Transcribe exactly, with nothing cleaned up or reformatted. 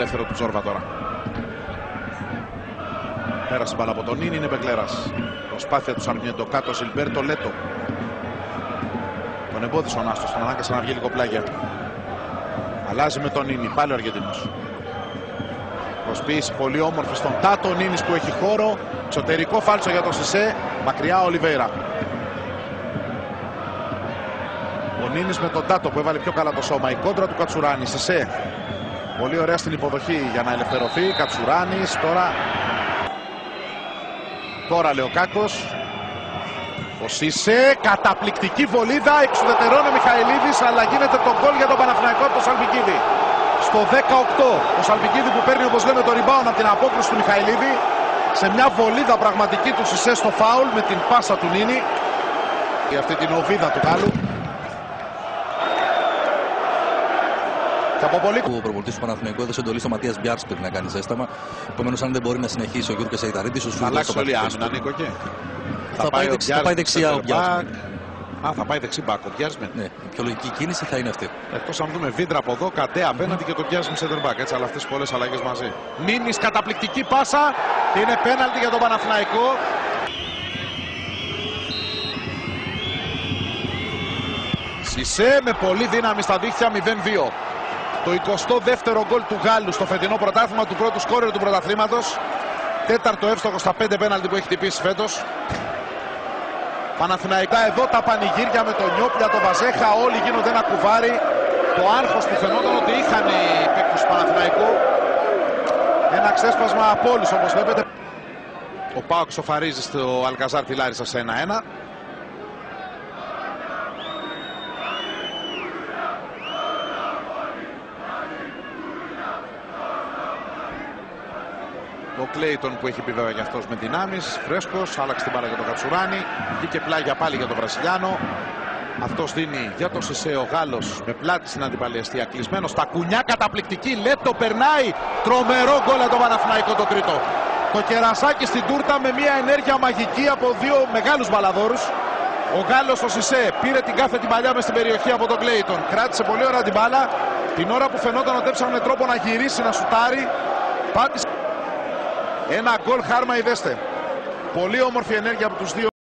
ελεύθερο του Τζόρβα τώρα. Πέρασε μπάλα από τον Νίνη, είναι Μπεγκλέρας. Προσπάθεια του Σαρμιέντο, κάτω Ζιλμπέρτο Λέτο. Τον εμπόδισε ο Νάστος, τον ανάγκασε να βγει λίγο πλάγια. Αλλάζει με τον Νίνη, πάλι ο Αργεντινός. Προσποίηση πολύ όμορφη στον Τάτο, ο Νίνης που έχει χώρο. Εξωτερικό φάλτσο για τον Σισέ, μακριά ο Ολιβέιρα. Ο Νίνης με τον Τάτο που έβαλε πιο καλά το σώμα. Η κόντρα του Κατσουράνη, Σισέ. Πολύ ωραία στην υποδοχή για να ελευθερωθεί. Κατσουράνης τώρα. Τώρα Λεοκάκος. Ο Σισέ, καταπληκτική βολίδα. Εξουδετερώνει ο Μιχαηλίδης, αλλά γίνεται το γκολ για τον Παναθηναϊκό από τον Σαλπικίδη. Στο δεκαοκτώ ο Σαλπικίδη που παίρνει, όπως λέμε, το rebound από την απόκριση του Μιχαηλίδη. Σε μια βολίδα πραγματική του Σισέ στο φάουλ με την πάσα του Νίνη. Για αυτή την οβίδα του Γάλλου. Ο προπονητής του Παναθηναϊκού έδωσε εντολή στο Ματίας Μπιάρς πρέπει να κάνει ζέσταμα. Επομένως, αν δεν μπορεί να συνεχίσει ο Γιούρκας Αϊταρίδης, θα αλλάξει όλη η άμυνα, Νίκο, εκεί. Θα, θα, πάει, δεξι, θα πάει δεξιά ο Μπιάρς. Α, θα πάει δεξί μπακ ο Μπιάρσμεν. Ναι, η πιο λογική κίνηση θα είναι αυτή. Εκτός αν δούμε Βίντρα από εδώ, Καντέ απέναντι και το Μπιάρσμεν center back. Έτσι, αλλά αυτές τις πολλές αλλαγές μαζί. Νίνης, καταπληκτική πάσα. Είναι πέναλτι για τον Παναθηναϊκό. Σισέ με πολύ δύναμη στα δίχτυα, μηδέν δύο. Το εικοστό δεύτερο γκολ του Γάλλου στο φετινό πρωτάθλημα, του πρώτου σκόρερ του πρωταθλήματος. Τέταρτο εύστοχο στα πέντε πέναλτι που έχει τυπήσει φέτος. Παναθηναϊκά εδώ τα πανηγύρια με τον Νιόπλια, τον Βαζέχα, όλοι γίνονται ένα κουβάρι. Το άγχος που φαινόταν ότι είχαν οι παίκτες του Παναθηναϊκού. Ένα ξέσπασμα από όλους, όπως βλέπετε. Ο Πάοκ σοφαρίζει στο Αλκαζάρ τη Λάρισα σε ένα ένα. Ο Κλέιτον που έχει πει βέβαια και αυτός με δυνάμεις, φρέσκος, άλλαξε την μπάλα για τον Κατσουράνη, βγήκε πλάγια πάλι για τον Βραζιλιάνο. Αυτός δίνει για τον Σισέ, ο Γάλλος με πλάτη στην αντιπαλιαστία, κλεισμένο στα κουνιά, καταπληκτική, Λέτο περνάει, τρομερό γκολ για τον Παναθηναϊκό το τρίτο. Το κερασάκι στην τούρτα με μια ενέργεια μαγική από δύο μεγάλους μπαλαδόρους. Ο Γάλλος ο Σισέ πήρε την κάθε την παλιά μες στην περιοχή από τον Κλέιτον, κράτησε πολύ ωραία την μπάλα, την ώρα που φαινόταν ότι έψαχνε τρόπο να γυρίσει, να σουτάρει, πάτησε. Ένα γκολ χάρμα, ειδέστε. Πολύ όμορφη ενέργεια από τους δύο.